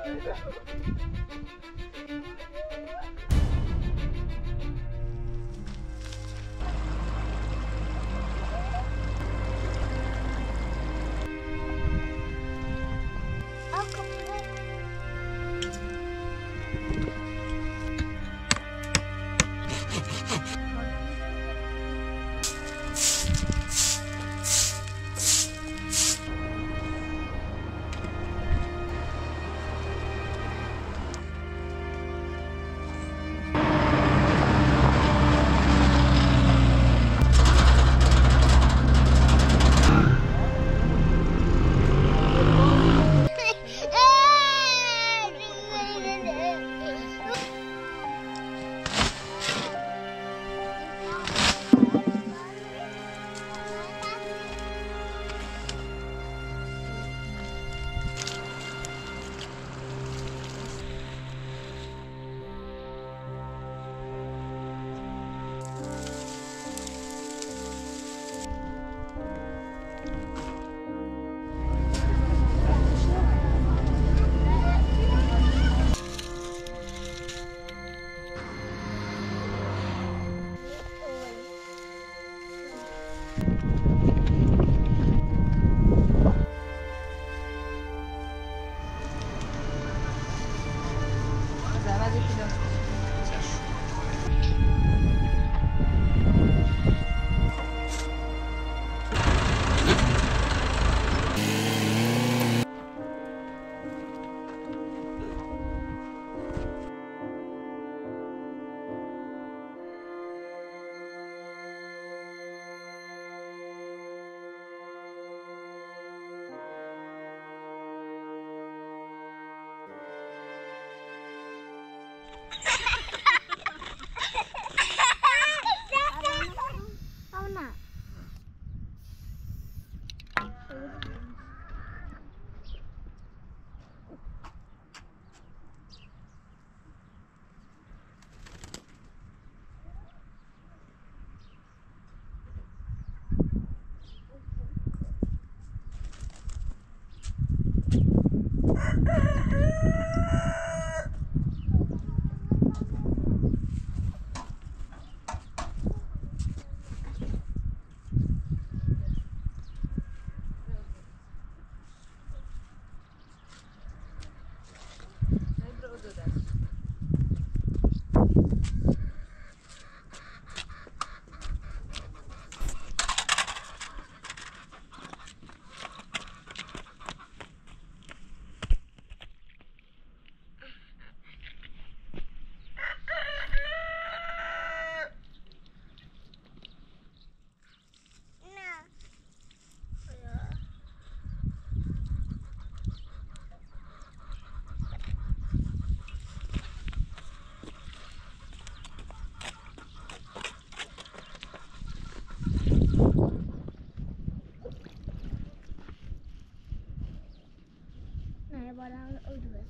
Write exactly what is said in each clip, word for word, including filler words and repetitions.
bara öldürür.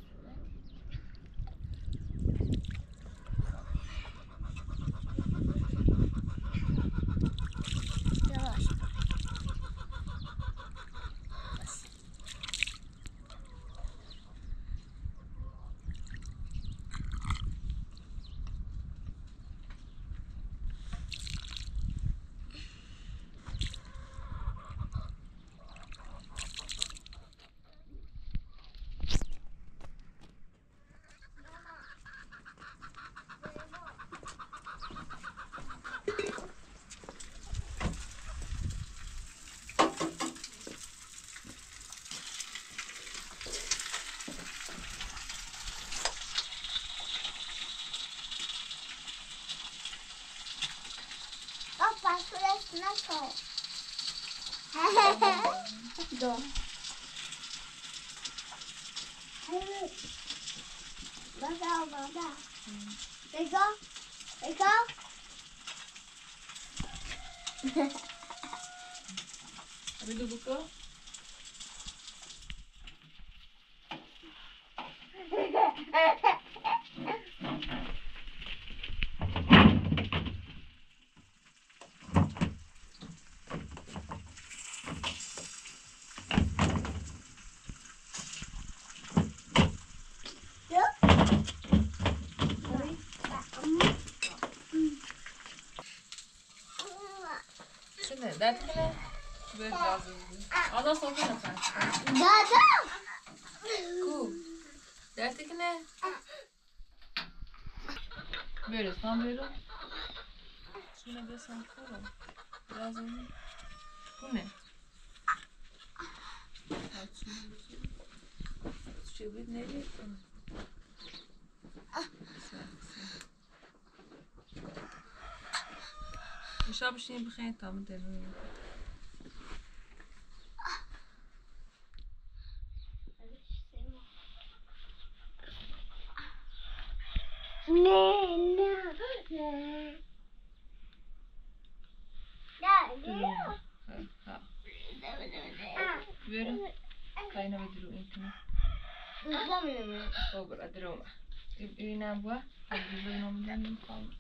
Yavaş. Naco. Do. Bada, bada. Pega, pega. Habis tu buka. درد کنه؟ برد لازم بود آدم صافی نفرد دادا کو درد کنه؟ برد سام برد شونه بسن خورم لازم کنه چه بود نبید کنه میشه بشین بخیر تا من درون نه نه نه نه ها برو کاینا بدرو این کنه خب برو درو اینم بوا اگه بگم میدم میخوام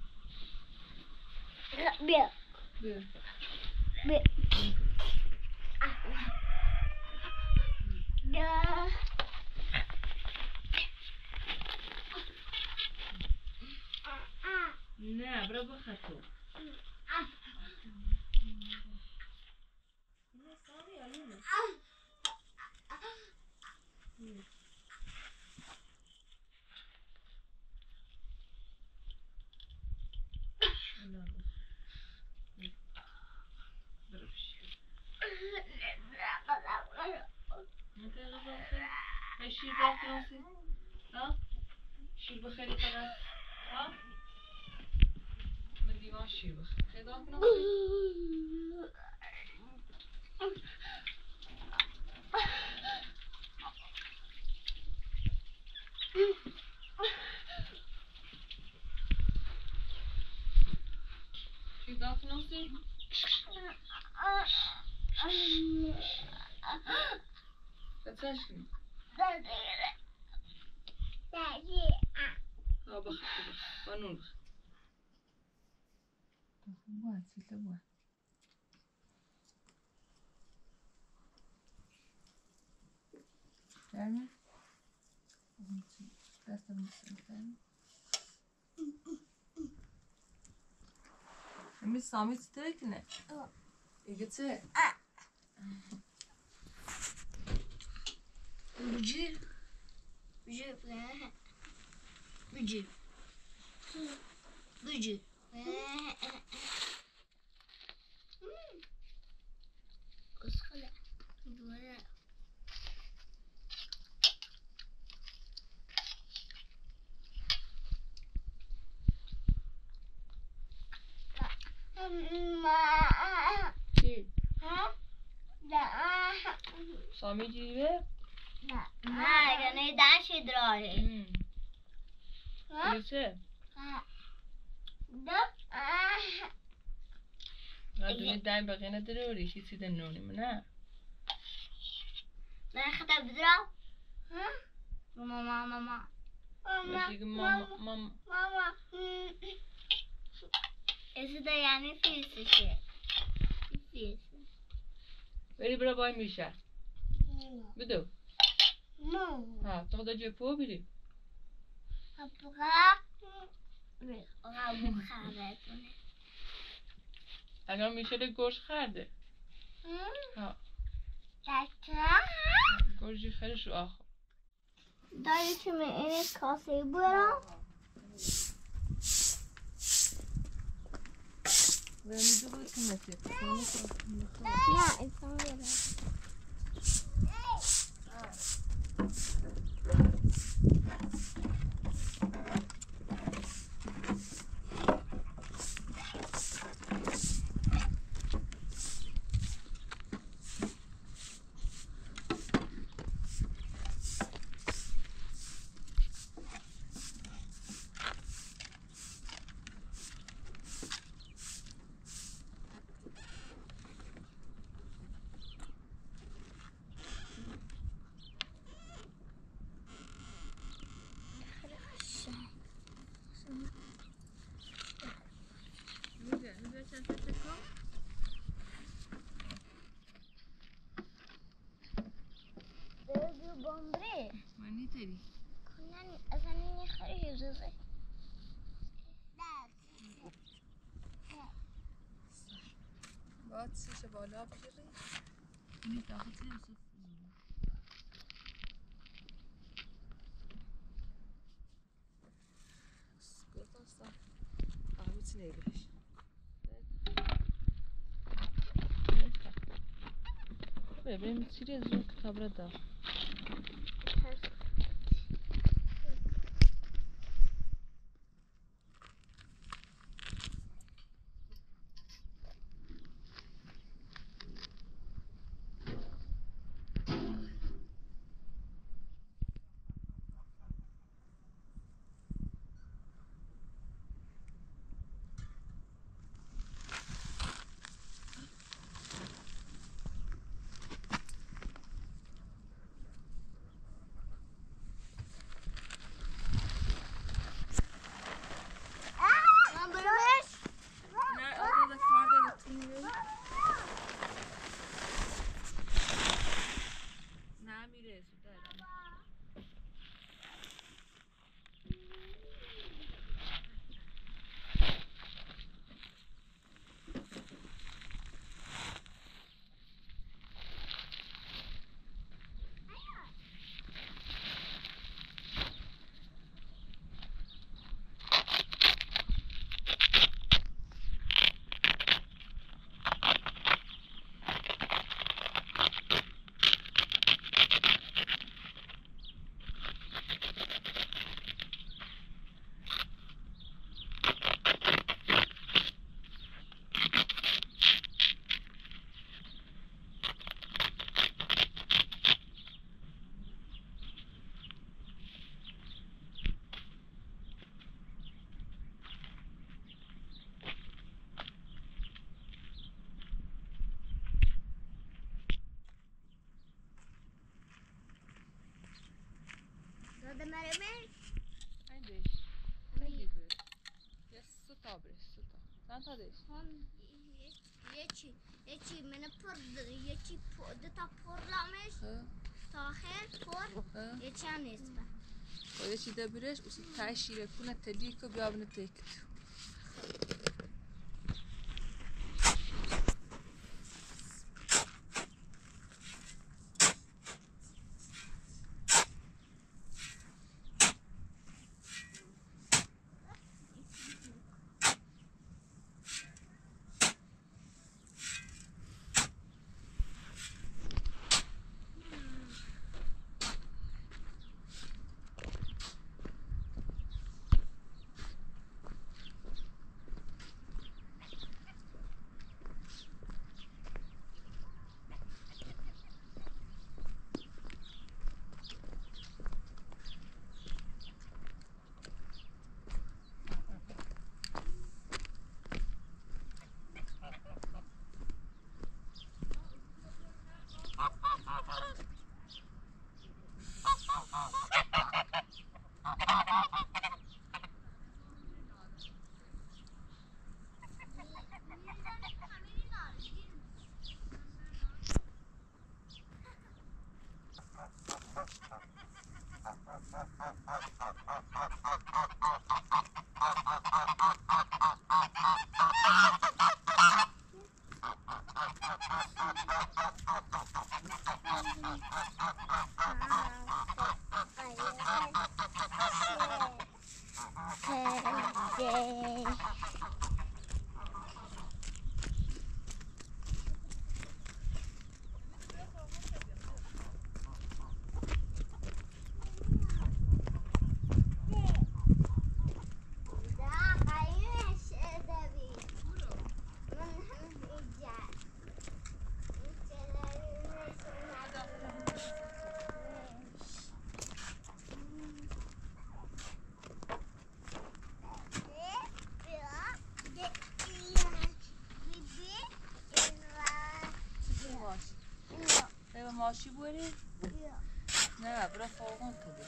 بیا بیا بیا بیا نه برو بخط تو شیر بخیر ها شیر بخیری فقط ها من دیوان شیر بخیر خدا کنم شیر دار کنم سی بچهش کنی ها بخیر بخیر بانون بخیر بوان سیده بوان درمه دستم میسیم امی سامی چطوره کنه؟ ایگه چه؟ بجيب بجيب بجيب بجيب اسخله بولا چی؟ ها؟ لا سامی جیبه؟ لا ما يعني داش دراري ایگه چه؟ ده نه دونی دایم بقیه نداره و ریشی سیده نونی منه ما خطا بدرا ها ماما ماما ماشي ماما ماما ماما ايش ده يعني فيس شيء فيس بری برا بای میشه بدو مو ها تاخده جپو بری ابغى ابغى بخابت اگر میشه ده گوش خرده ها تاتا گوشی خرش رو آخر داری که من این کاسه برم و میدو بود که نسید نه انسان برم بمبري مانی تری كنا أصلا نخرج جزء باید سیش بالا بگیری اینی داخل سیش گفت هستا قهوت نگرش ببین چیه زود خبره دا Dada mereme? Haydi. Ne gibi? Ya su tabres, su ta. Sen tadış. Hon یکی یکی من پر یکی دو تا پر لامش تا آخر پر یکی هم نیست و یکی دبرش و ته شیره کنه تلیک و بیابنه تکت ماشی بری؟ نه برای فوقان کده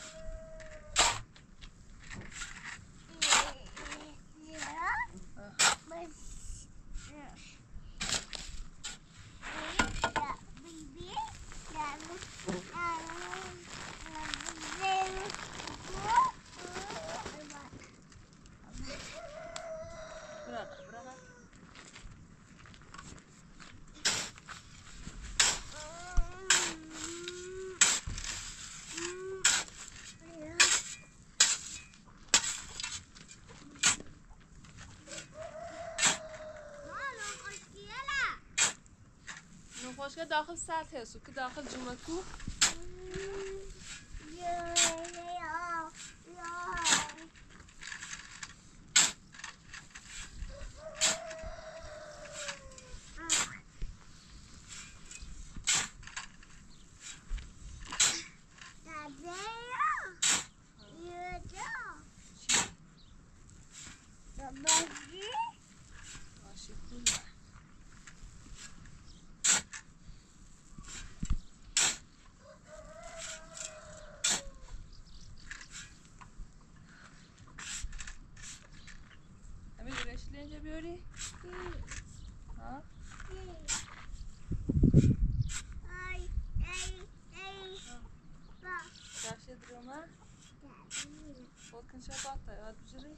داخل سطح سو که داخل جمعتو ماشي خوبه همین برشلی اینجا بیاری؟ ها؟ Daşa durma. Bakın şabatta ya düzeli.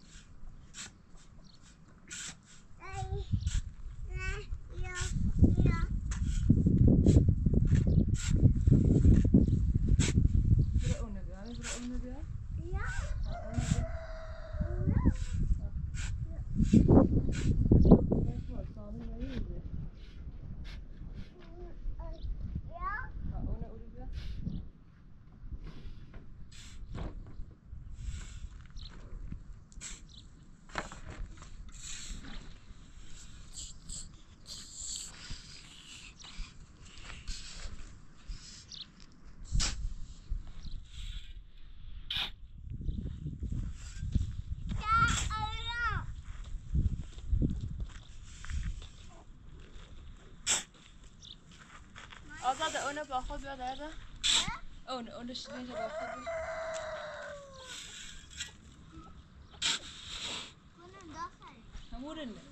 Bura onu diyor, bura onu diyor. Ya. آزاده اونو با خود بیاد داده اون اونو شیرینجا با خود بیاد همون نه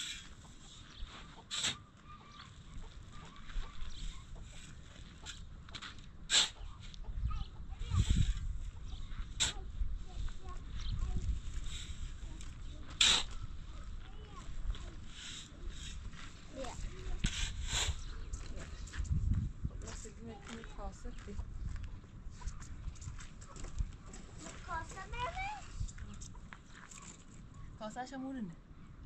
کاسه همون نه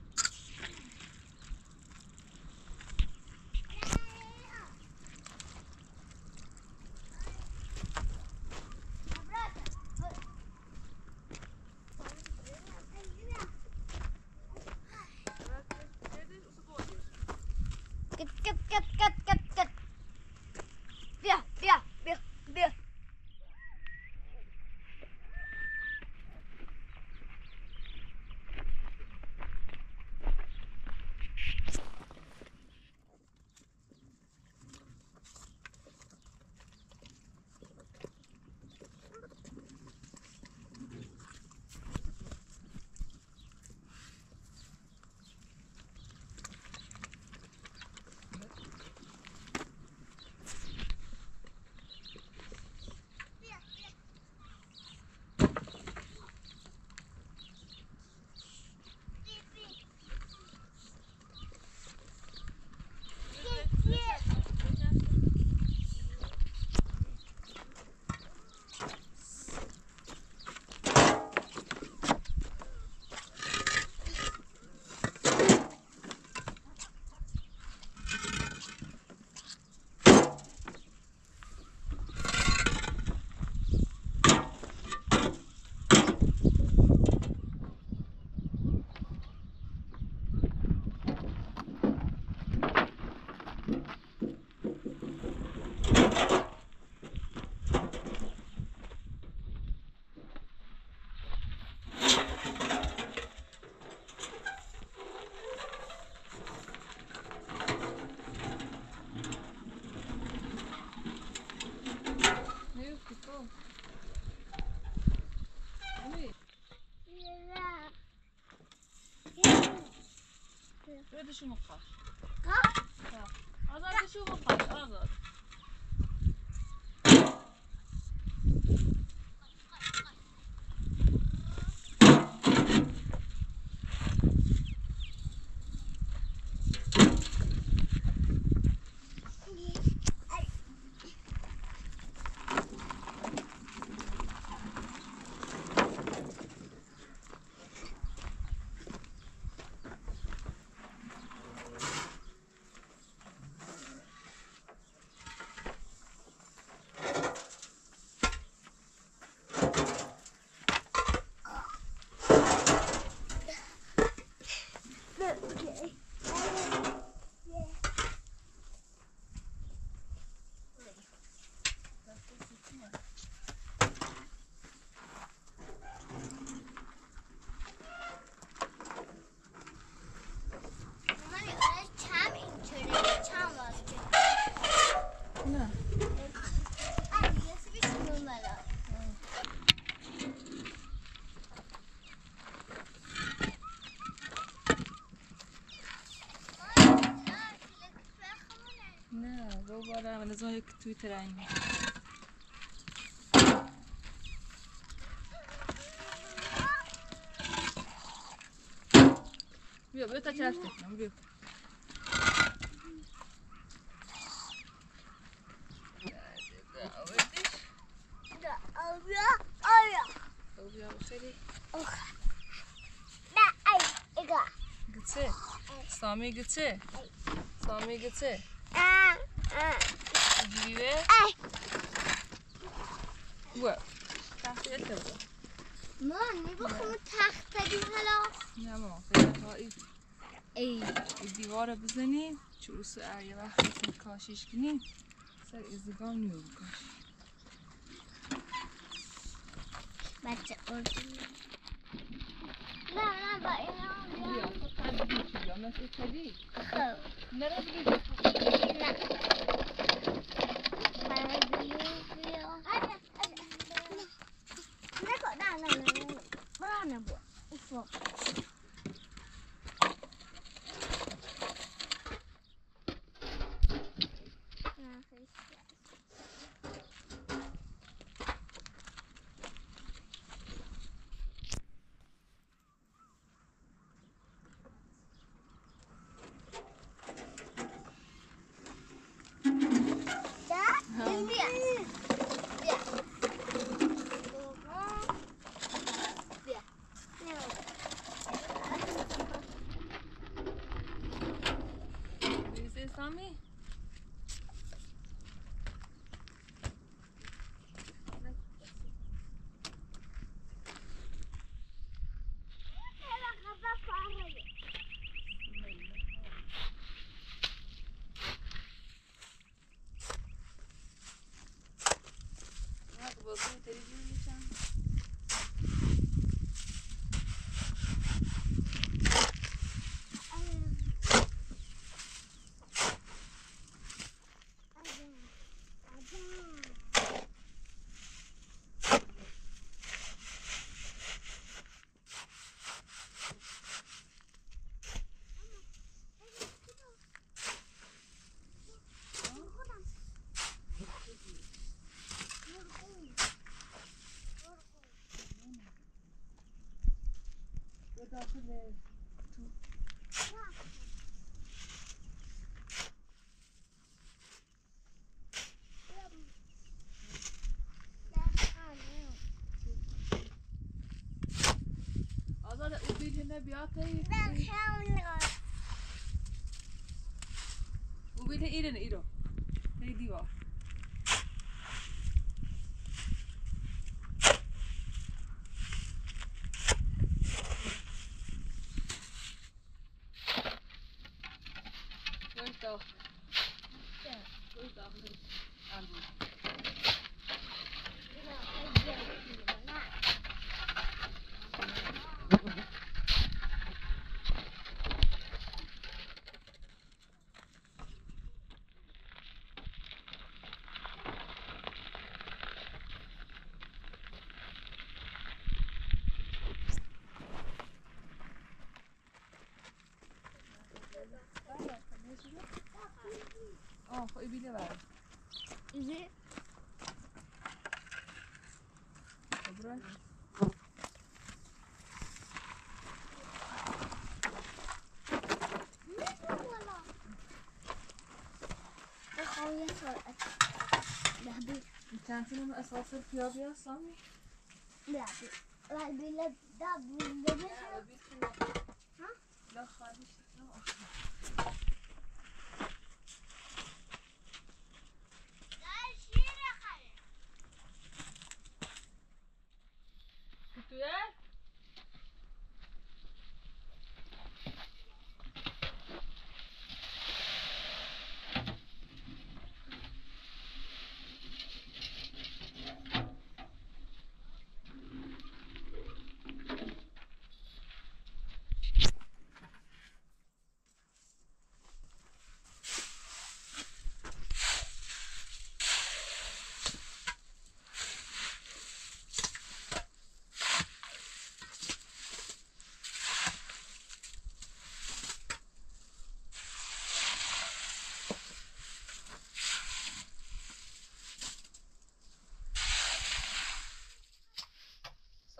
Kit kit kit kit kit kit. Bia bia bia bia. بده شو مخاش ها؟ آزاد شو مخاش آزاد لازم یک تویتر این بیا بیا تا چرفت کنم بیا او بیا بخیری گچه سامی گچه سامی گچه جیبه بیا تحت یه تبا ما نمیخوام تخت بدیم حالا نه ما فیلم ای ای دیوار بزنیم چوس یه وقتی کاشیش کنیم سر ازگام نیو بکاش بچه اردو نه نه با اینا بیا تو تدیدی چی بیا مثل تدید خب نره بگید نه بیا بیا نکن نه نه نه نه برا نبو افا نه خیلی سامی داخل آزاد او بیل هنه بیاد او بیل ایرن ایرو هی دیوار داخل داخل انبود آه خواهی بیله برد ایزی برای بخواه یه ساعت ده بیل چندتون اساس پیابی هست سامی؟ ده بیل ولی بیل ده بیل ده بیل ها؟ لا خواهیش تویه؟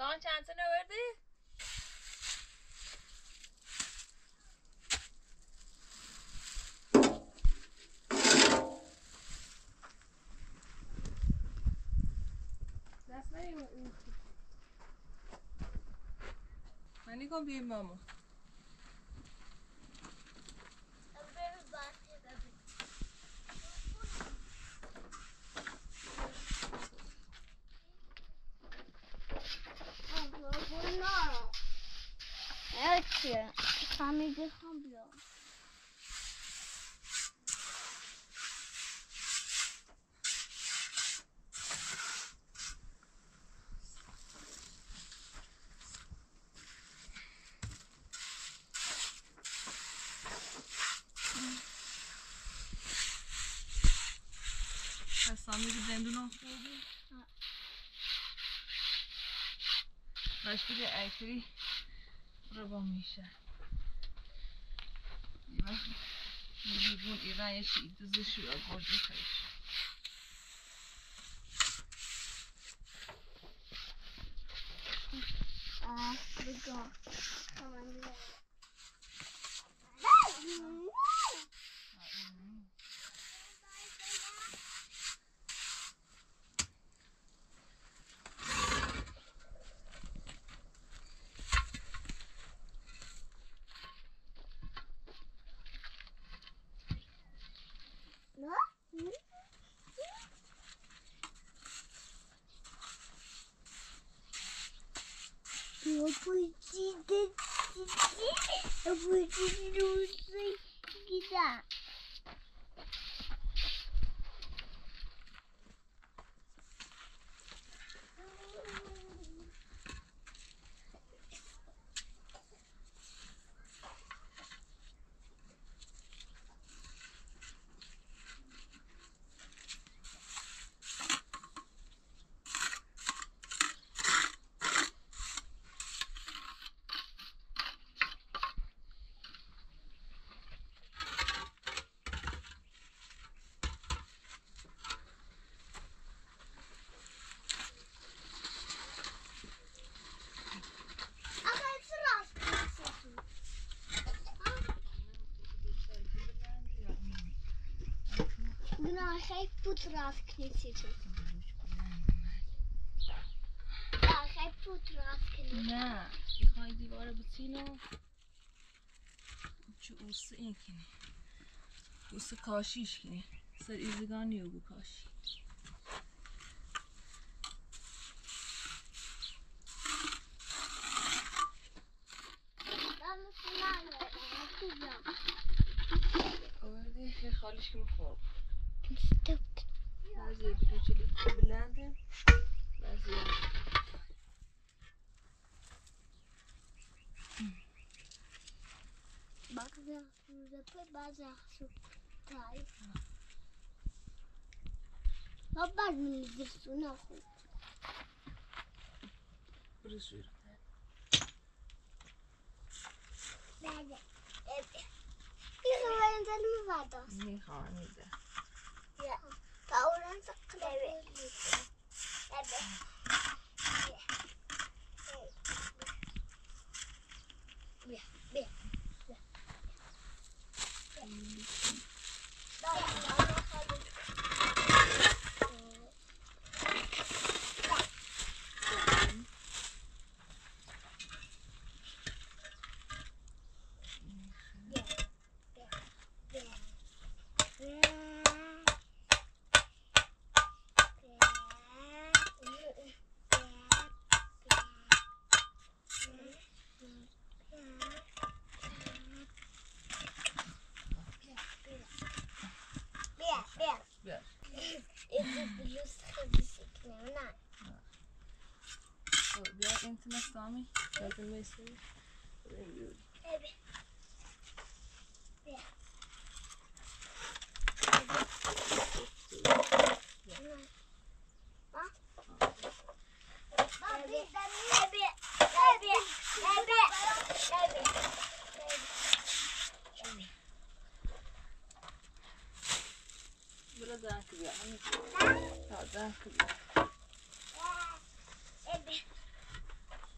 آن چند تا نوردی؟ دست نیم اون منی کن بیم ماما چیه؟ فهمیدی خواهم بیا Sami bir dendunu Başka bir erkeği Rabamışa Yibun İran yaşı iddizi şu agorda kayış Ah, begon. Tamam, güzel. Eu fui te decidir, eu fui te decidir. Geen poetraad knippen. Ja, geen poetraad knippen. نه میخوای دیوار بطینو چه اوسه این کنی اوسه کاشیش کنی سر ایزگانی رو بکاشی آورده یه خالیش که میخواب بعضی بلوچلی بلنده بعضی بعضی سوزه پی بعضی سوزه ما بعد من درسونه خوب برسویر بله میخوام این دلمو برداست میخوام میده یا تا اونم سقلبه بله بیا بیا بیا انت مستعمل لازم میسوي ابي بیا برو دانك بیا ها دانك بیا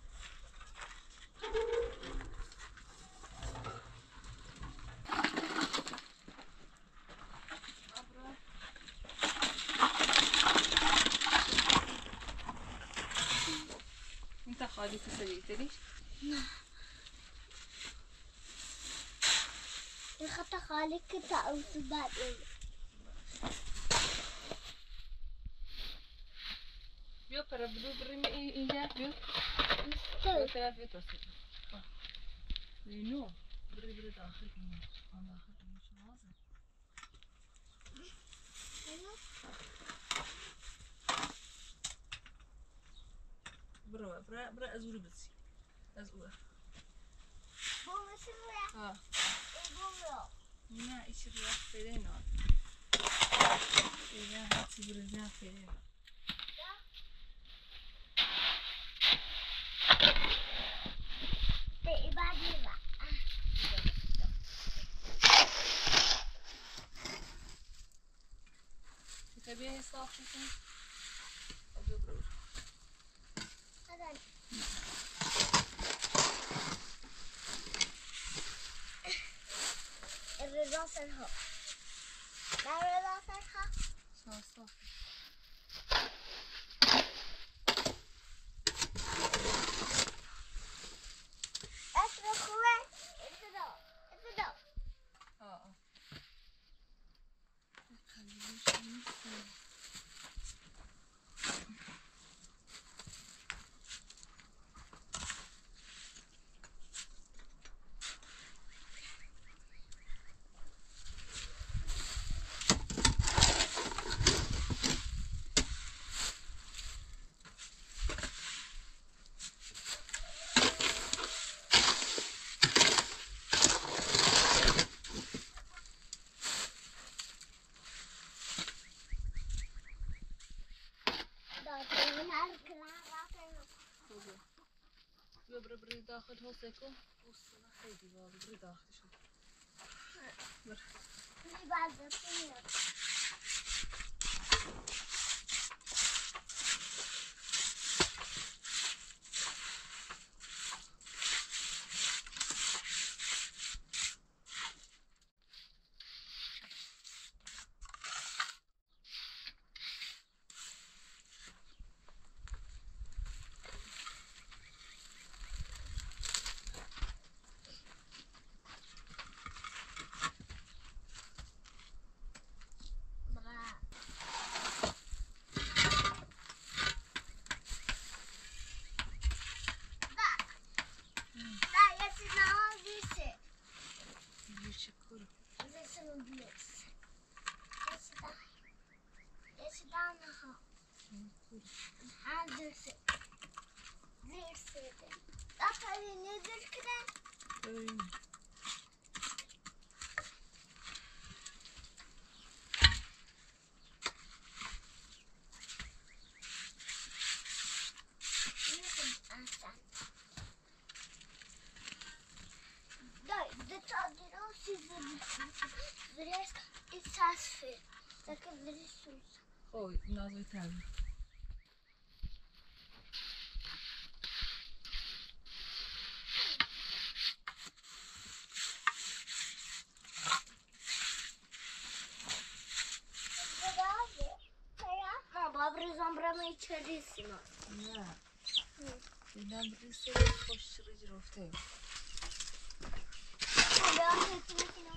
خطة خالي تسوي تريش؟ الخطة خالي كتا أو سبات بيو برا بدو بري إيجا بيو مستوي ثلاث بيتوسط لينو بري بري داخل إيه أنا داخل إيه شو هذا برا برا برا أزور بس أزور هو مش الرياح ها يقولوا لا إيش الرياح فينا إيه هاتي برزنا فينا بعدين بقى تبيه صافي كم أبي أبرد هذا الرضا سرها لا الرضا سرها صافي صافي أصبح خوي اتفضل اتفضل آه آه خلينا نشوف ببر بري داخل هوسكو وصلنا خيدي والله بري داخل شو بر اللي بعد الدنيا خوي نازل تاني Içerisine. Ne? Ben birisi hoş rıcır oftayım. Ben hepsini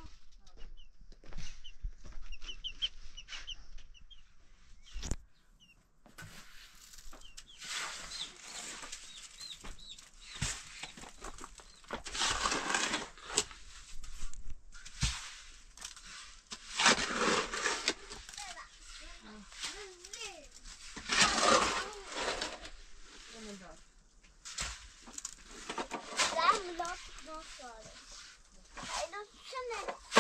Sen mi lan? Nasıl? Hayır, sen ne?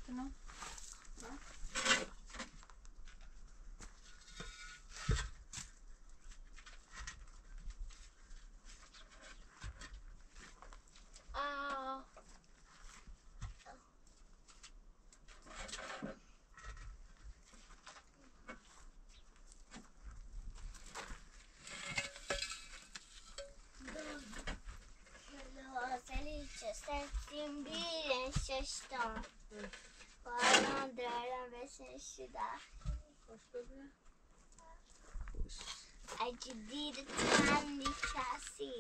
نه آه Sen bir şaştın. Bana dönem ve şaşıda. خوش بده Acıdır kendi kası.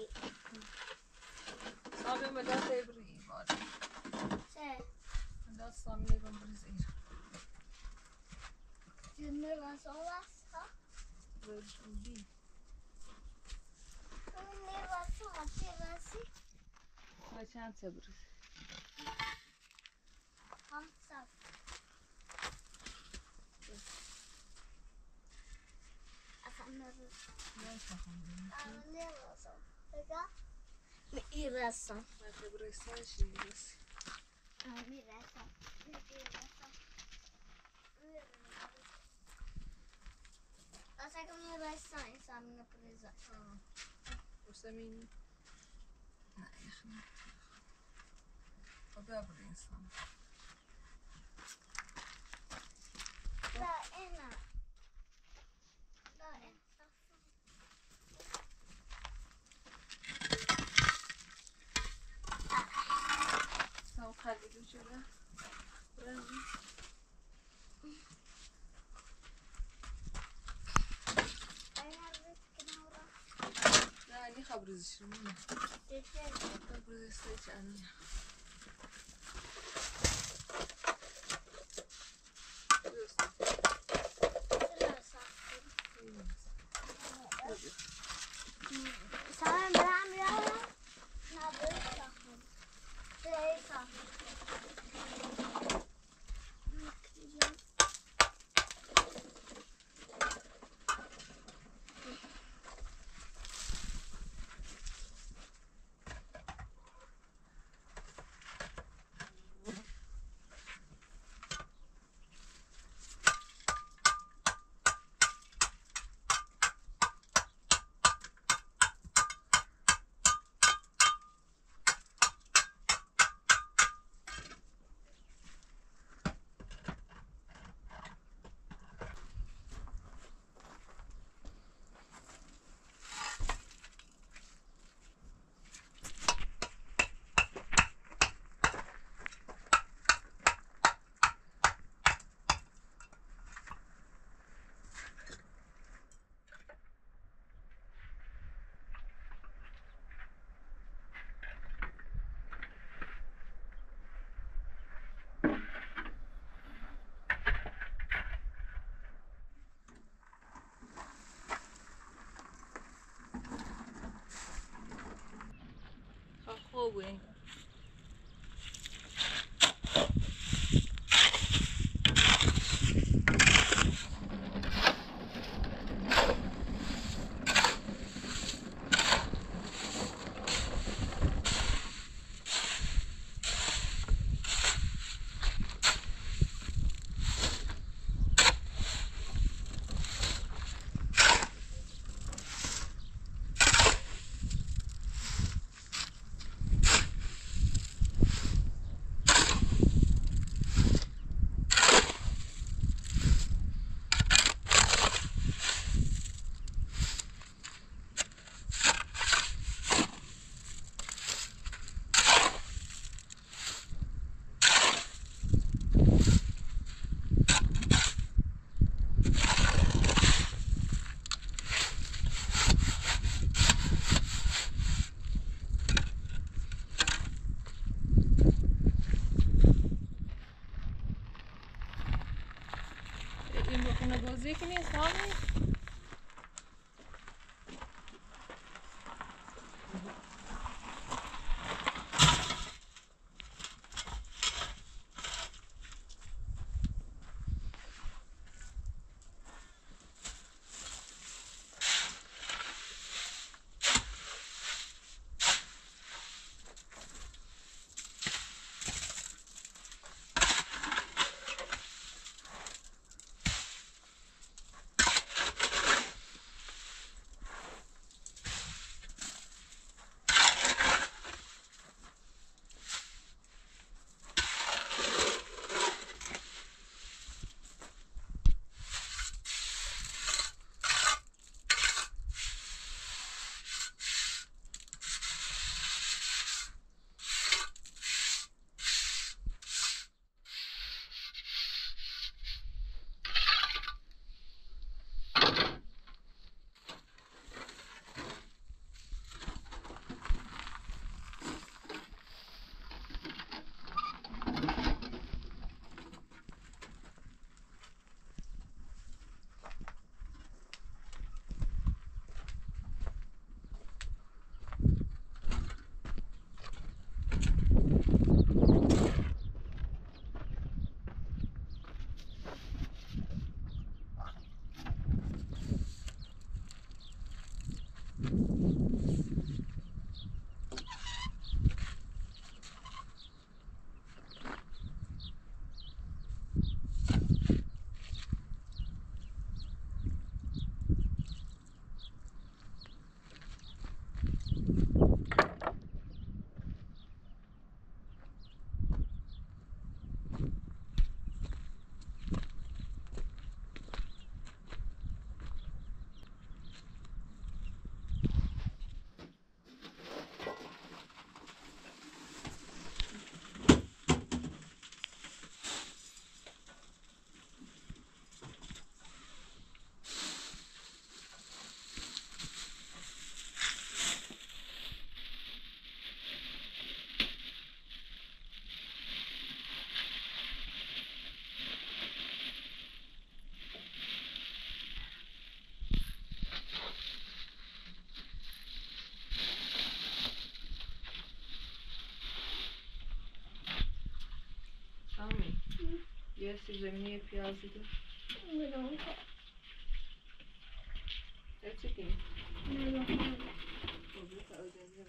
سامی مداد بری باری Şey, مداد سامی لیبن بریز ایر cümle nasıl olsa? بی Ne varsa hatırlası. و چند تا بریز Hamsa. Efendim. نه خواهم Ne varsa? Peki? Mi irasa? من خبره سرشی میرسی Mi irasa. Mi irasa. Asa que mi irasa insan mi presa. وسمینی نه یخنه خدا بری انسان Da ena. Da ena. ساو خلیلو جدا برنی نه اینی خبرزش رو مونه خبرزش سایچ انی Sen ben ya. Ne yapıyorsun? Seyfa. خوبه این بخونه بازی که نیست همی سیب زمینی پیاز دیدی؟ میدونم که چه کنی؟ میدونم موضوع تعادلی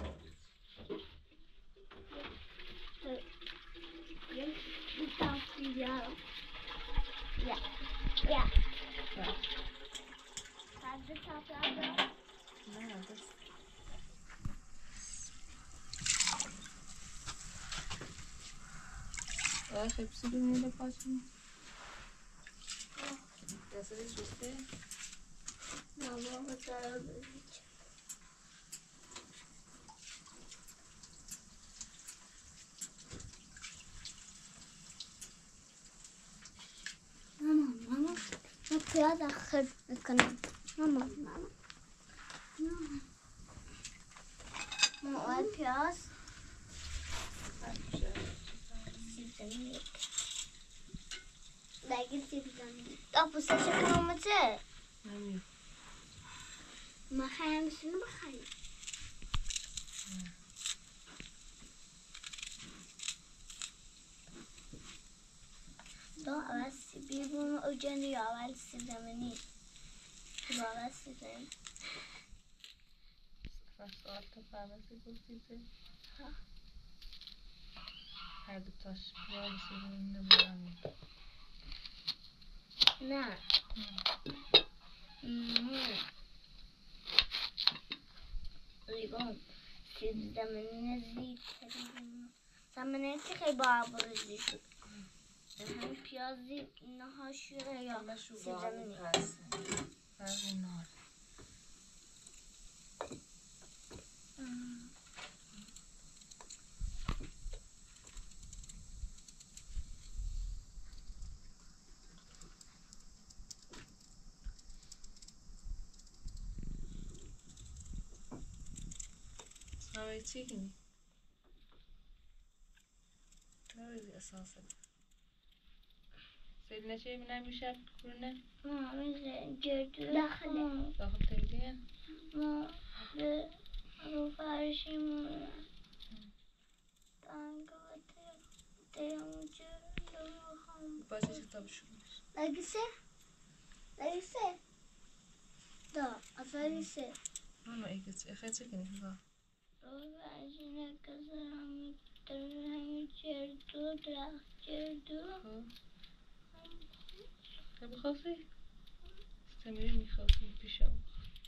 یک دوتا بیارم یا یا ساده تا بیارم نه بس آه خیلی سیب زمینی پاشیم دسته شسته؟ نه بابا داره بزید ماما ماما من پیاز اخر میکنم ماما ماما ماما اول پیاز سیب زمینی دیگه سیب زمینی تا پوستش کنم چه؟ نمیاد ما خیلی میشونو بخریم دو اول سیبی بوم او جنی اول سیب زمینی دو اول سیب زمینی سوال تا فرمسی گفتید هر دو تاش پیاز سیب زمینی نبودن نه ریگون سیب زمینی زیت زمینی که خیلی با برزی شد همین پیازی اینها شوره یا سیب زمینی پس فرقی نار نوعی چی کنی؟ نوعی اساسه سید نشه می نمیشه کنه؟ ما میشه گردو داخله داخل تیلیه؟ ما به رو فرشیمونه تنگا تیمون جردو میخوام باشه کتاب شروعش لگیسه؟ لگیسه؟ دا از لگیسه ماما ایگه چی؟ اخه چی کنی؟ با رو فرشینه کسر همی در همی جردو درخت جردو خب بخواستی؟ استمیری میخواستی پیشم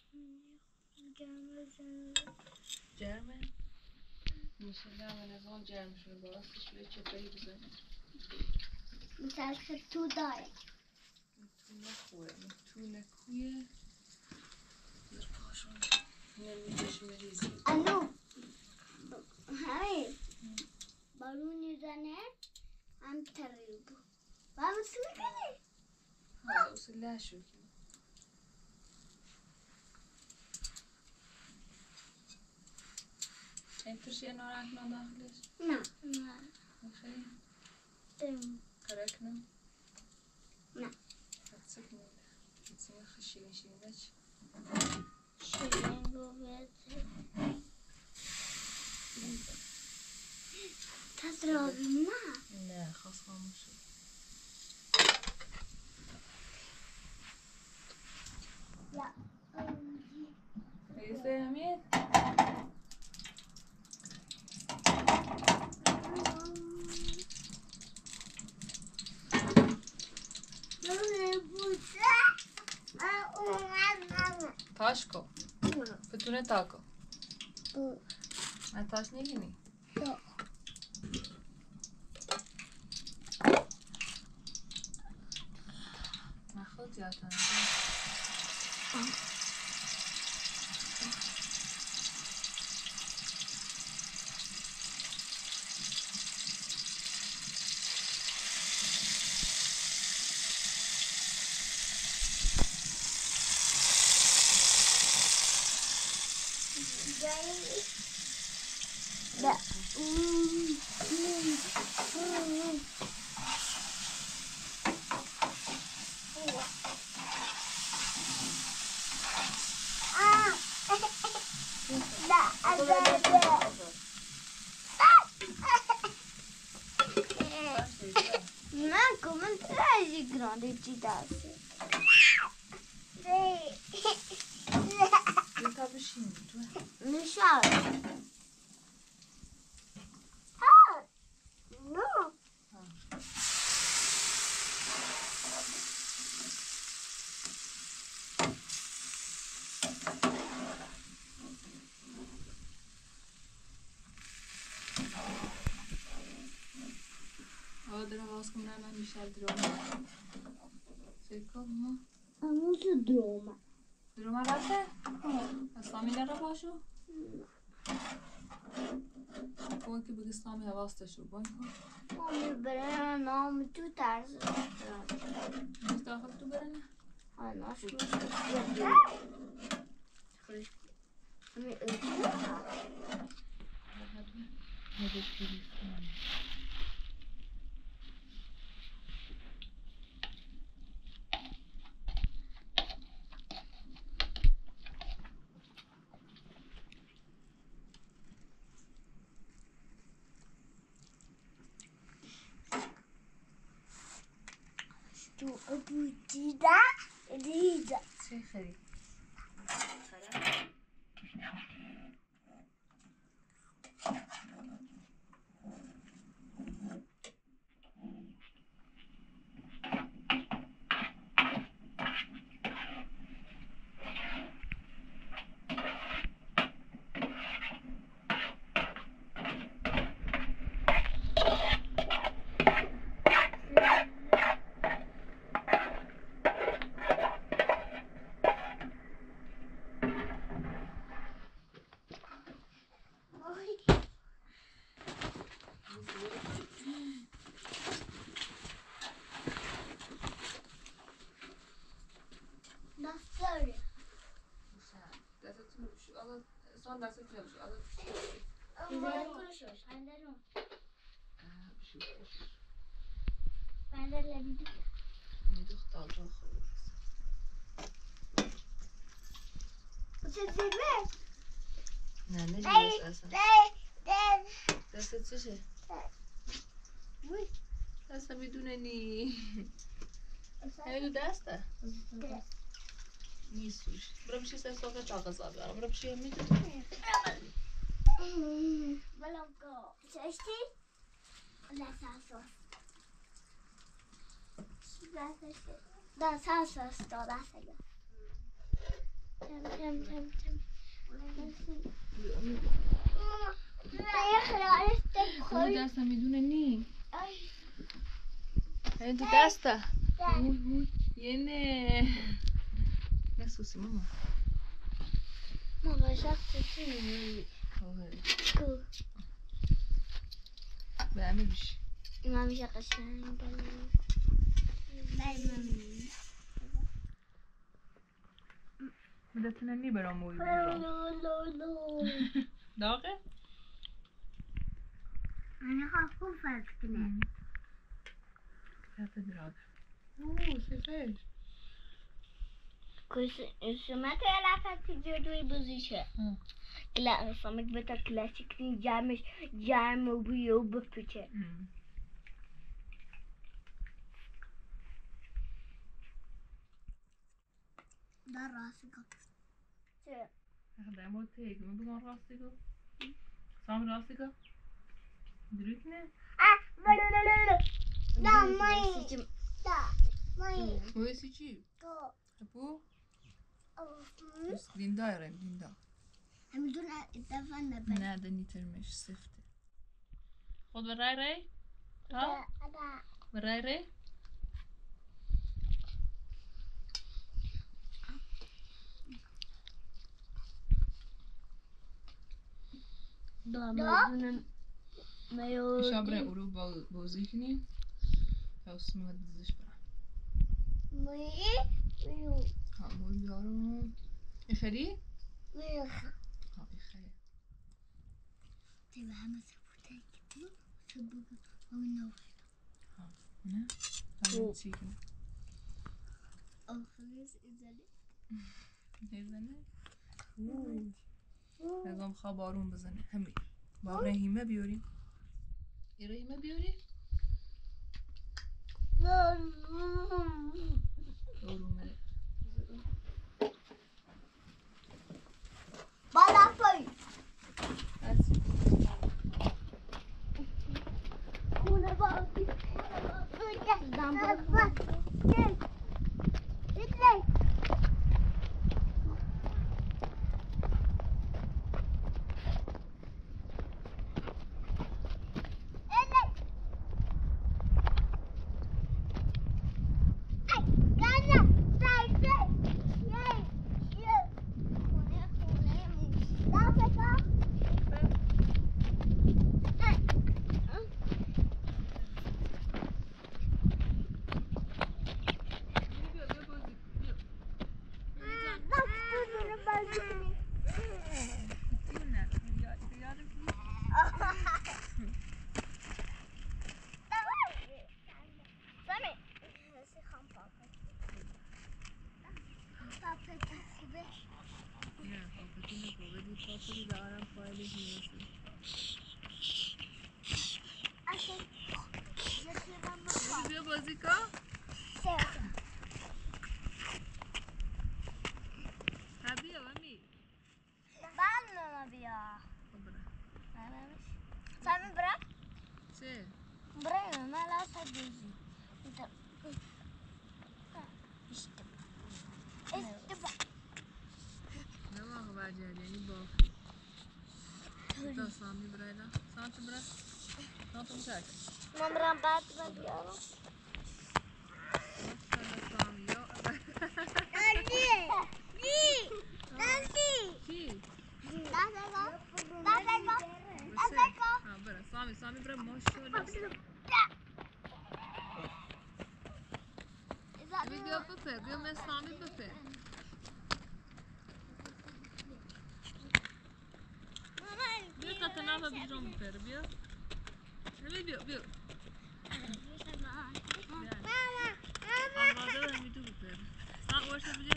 گرم بزنه جرمه؟ میشه گرمه نظام جرم شده باستش به چپایی بزنی مثل که تو داره تو نخوره تو نکویه در پاشون نمیدهش مریضی الو همین بارون میزنه هم تریب و هم چی میکنی؟ ها اصلا لشو کنی این ترشی نارک نداخلش؟ نه نه نخیلی؟ دم کرکنه؟ نه حدثه کنه حدثه من خشیلی شیرینه چی؟ شیرین رو بده تزرابی نه نه خواست خاموش شد یا ایسه همین؟ تاش کو بتونه تاکو من تاش نگینی من خود زیادتر ده من کمون یکی دسته تا بشین تو نشان ها نه آه در آواز کنم نه من میشه دروم سیکا ما همون درومه دروم رفته؟ اسلامی نره باشو؟ باید که بگه اسلامی حواستش رو باید کن مامی برای نام تو ترس نیست داخل تو برنه؟ آه ناش میشه خیلی همین ایتی تو بودیده دیده چه خرید؟ دفتره دستتون بشو آقا سان دستتون بشو آقا اینجا کنشش هندرون بشو بندر لبیدی میدوخت دال دال خورد چه زیبه نه نجیبش اصلا دستت چشه؟ دستم میدونه نی همه دو دسته نیستوش برو بشی سه ساقه کاغذ آبی آرم برو بشی هم میدونه بلانکو چشتی؟ دست اساس دست اساس دو دست اگه تم تم تم تم یه خیالش همه دستم میدونه نی همه دو دسته یه نه نه سوسی ماما ماما شخص چی میمونی؟ کو به همه بیش این همیشه قشنگ بای مامی بدتونه میبرم موی داغه؟ من خواهد خوب فرق کنه کفه دراغه اوه سفش شما که علافتی جدوی بزیشه لا سامک بتا کلاسیک نی جامش جام و بیو بپیچه در راستی کن چه؟ در مورد تیگ من بگم راستی کن سام راستی کن دروت نه؟ لا مایی لا مایی مویسی چی؟ هپو؟ دین دایرم دین دا همینطور اتفاق نبود نه دنی ترمش سفته خود برای ری؟ ها؟ برای ری؟ دامادونم میو شابره اورو بازی کنی تا اسمه دیزش برم می میو ها موی بیارم اخری؟ میو ها اخری تبا همه سبوته کتو سبوته همین نو ها نه؟ همین چی کنه آخرش ازاله بزنه؟ اوه نگم خواه بارون بزنه همین با رحیمه بیاریم ای رحیمه بیاری؟ بالا پای خونه بازی دم باز گل بیدلی خاطری دارم فایلش میرسه بیا بازی کن ها بیا مامی بعد ماما بیا سامی برا چه؟ برای ماما لازم بیزی اشتباه نماه باجه یعنی باف تا سامی برای لا سانت برا سانت مشاک من برام بعد من بیارم ماشاءالله سامی یا دادی دی دادی چی؟ دادگاه دادگاه دادگاه ها برا سامی سامی برا ماشاءالله بیا بپر بیا من سامی بپر بیا تا تنها بیرون بپر بیا بیا بیا آماده و همیدو بپر سام ورشه بیا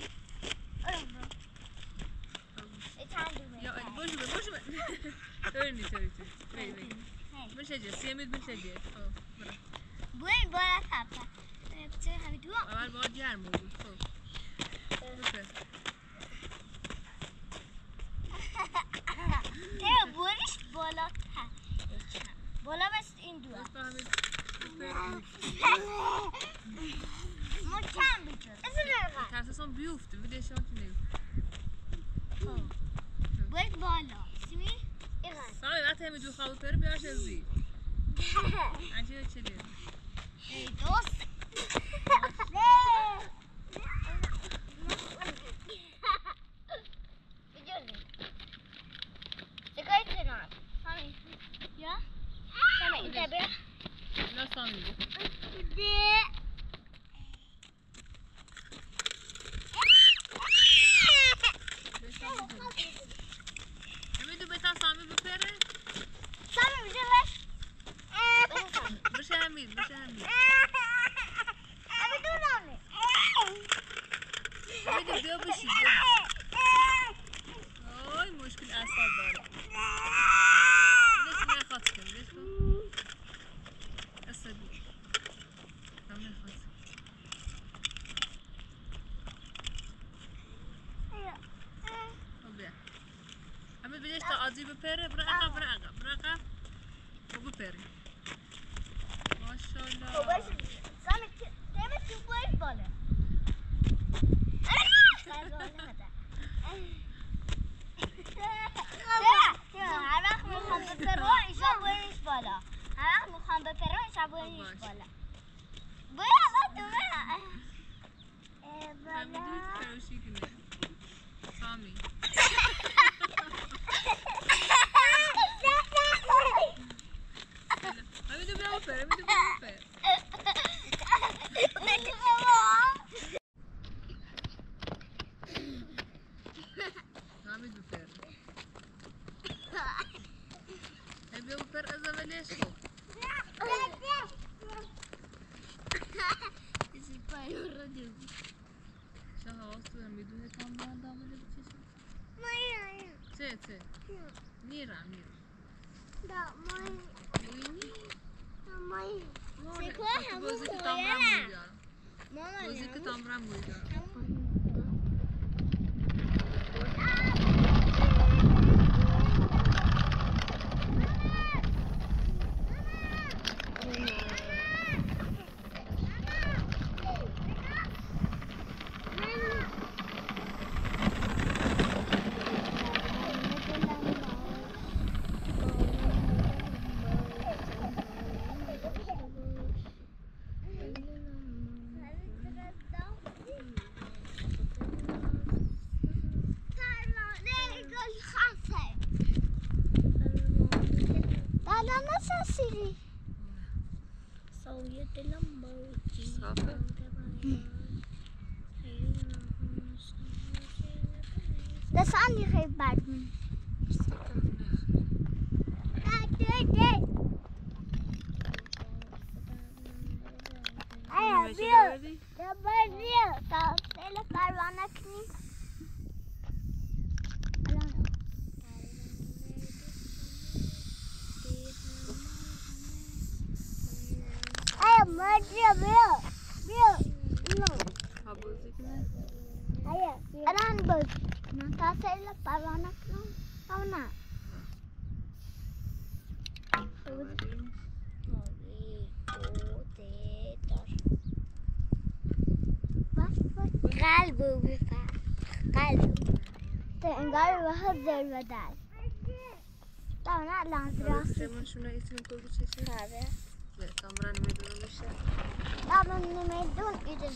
یا باشه باشه طوری نیست طوری نیست بشه جه سیمید بشه جه برا بوین بالا تپه چه همیدو اول باید گرم بود خب بپر نه بوینش بالا تپه بالا بس این دو محکم بجور ترسسان بیفته ولی اشان که نیفته باید بالا سیمی سامی وقتی همی دو خواب پره بیارش از زیر عجیه چه دید ای دوست بجور سکای کنار سامی یا سامی اینجا بیا نه سامی ده همی دو بتا سامی بپره سامی بجور بش بشه همید بشه همید همی دو نامه همی دو بیا بشی آی مشکل اصاب داره بلش نخواست کن بلش کن اصابی هم نخواست خب بیا همید بلش تا آجی بپره برا اقا برا اقا برا اقا خب بپره ماشاءالله سامی تیمه تو باید بالا هر وقت میخوام بپرم ایشا برنش بالا هر وقت میخوام بپرم ایشا برنش بالا باید با دومه همین دوی تروشی کنه سامی همین دو بیا بپر همین دو بیا بپر همین بپر بیا بپر از اولش خب کسی پایین رو دیو چه حواس تو هم میدونه کام باید دامنه بچشم چه چه نیرم نیرم دا مای بوینی مای بازی که تامرم بویدارم بازی که تامرم بویدارم Das andere Batman. Aya, bir. Ya bir. Ta tele parvana kni. Aya, madya bir. Bir. No. Habozi kne? Aya, aran bud. Ta tele parvana kni. Avna. قلب و بفر قلب تو انگار واحد زل و دل تمنا لانزراسی سیمون شونه ایتون تو بچه چی؟ خبه نه تامران میدونم میشه تمنا نمیدون ایدن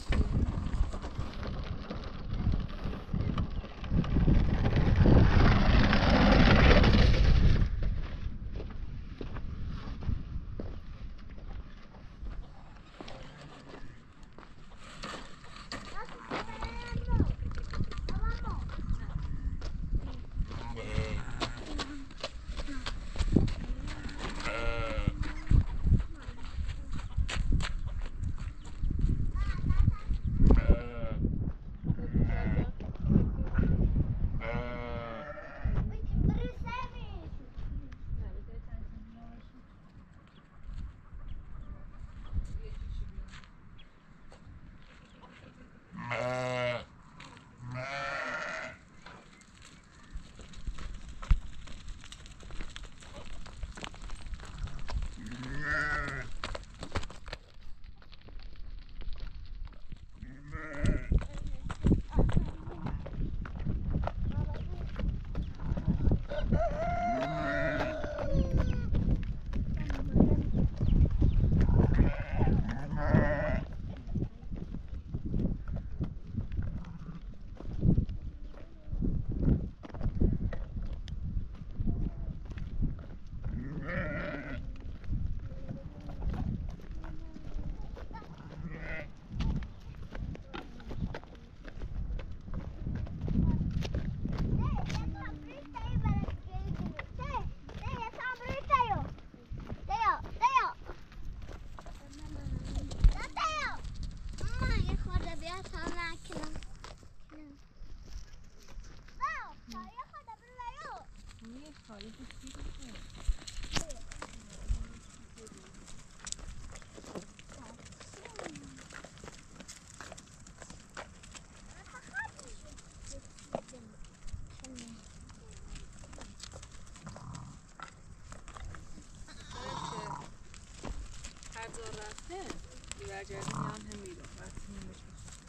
برگردیم یا هم میرم وقتی نمیشه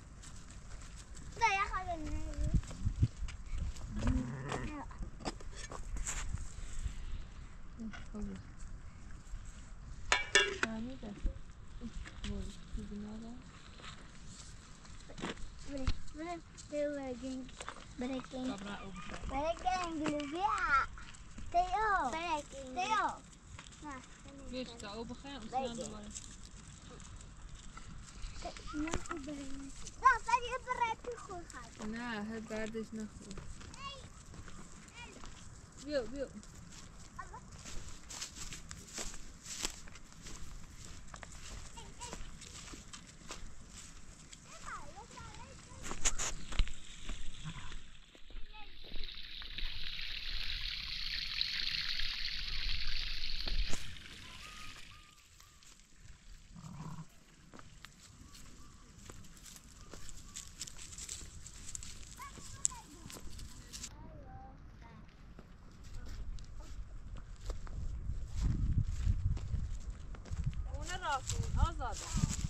نه یه خواهد نمیرم خوبه شامیده بول دیگه بره بره بره گنگ بره گنگ کابرا او بشه بره گنگ لبیا تیو بره گنگ تیو بیش تا او بخیر اصلا دوباره نه خوب بره نه بری بره تو خود خواهد نه هر بردش نخور بیو بیو کن آزاده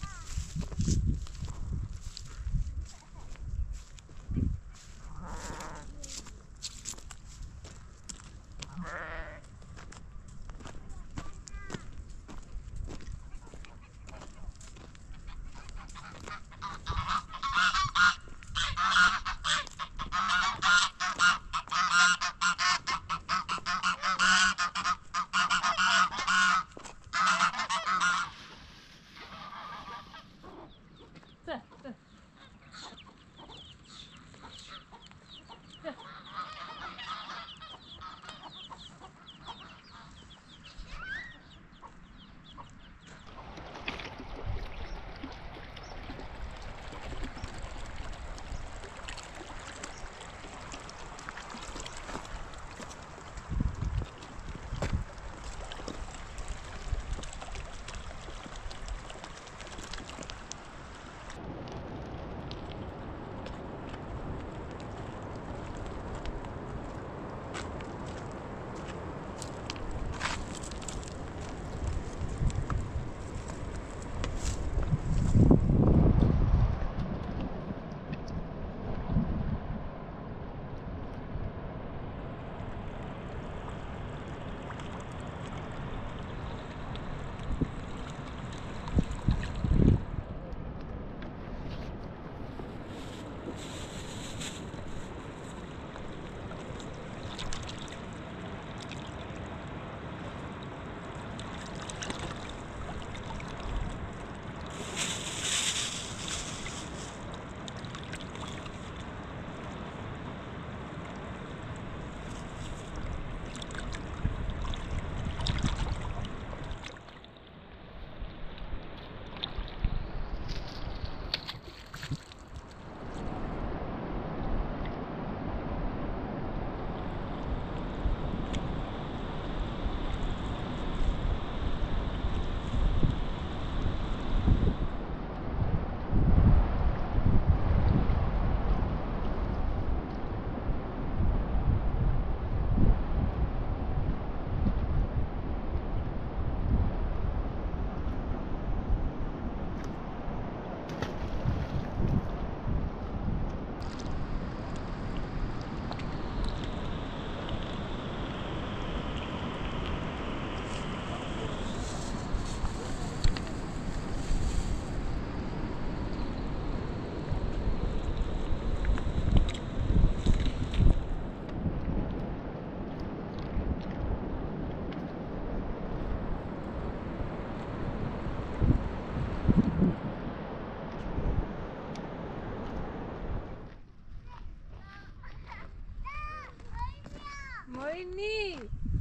موینی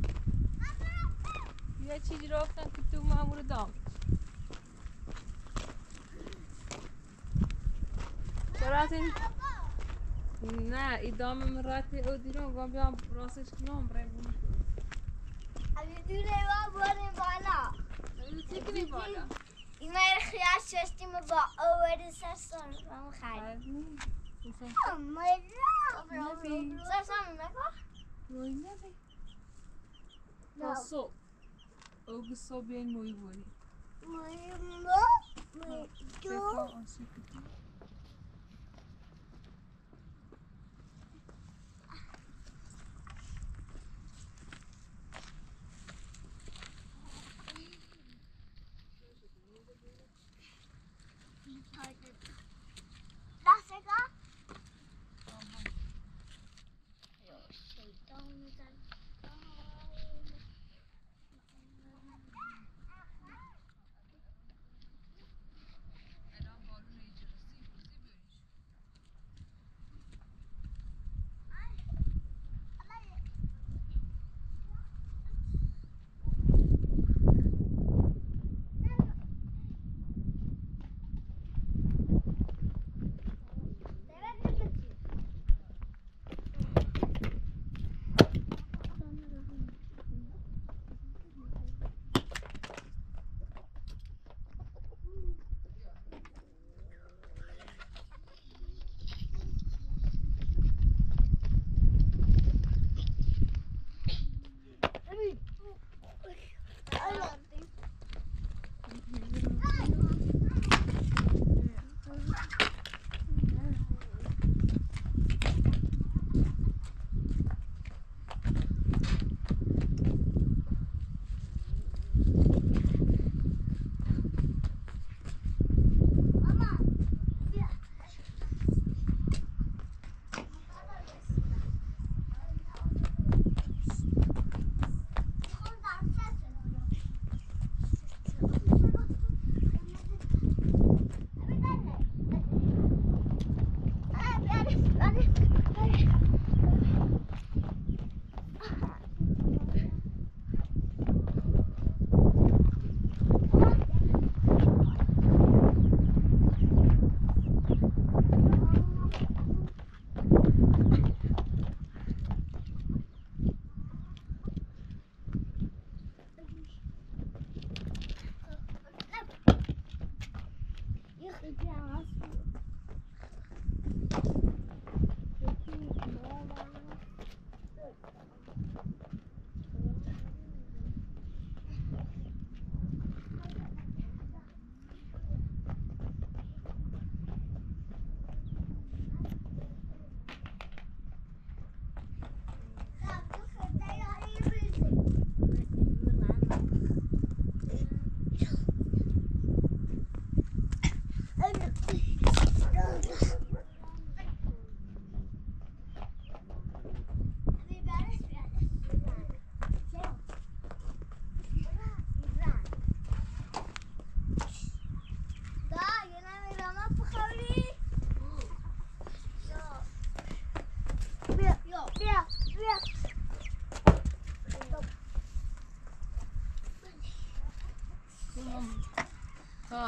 یه چیزی رفتن که تو مامور دام چرا این نه ادامه مرات او دیرم گم بیام راستش کنم برای بونش اگه دوره با باره بالا چیکلی بالا این میر خیال شستیم با اوور سرسان هم خیلی میر سرسان نکن روی نبی باسو او بسو بیاین موی باری موی مو موی دو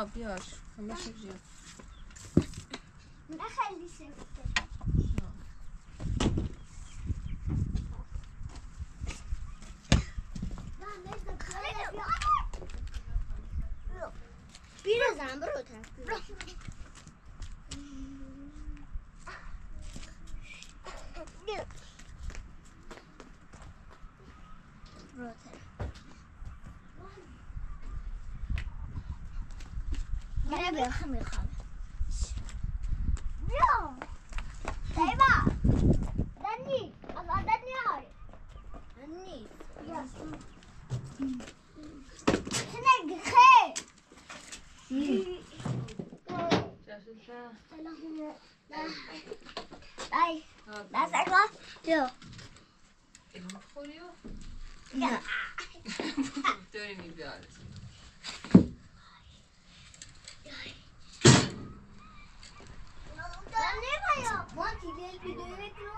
آه بیاش همه شجیه نه خیلی سفته بیره زن برو برو بیا بیا میخوام بیا دیبا دنی از دنی های دنی بیا سنگ خیر ای دست اکلا بیا اینو بخوری و نه داری میبیارد ما تیبیل بیدوی بکنم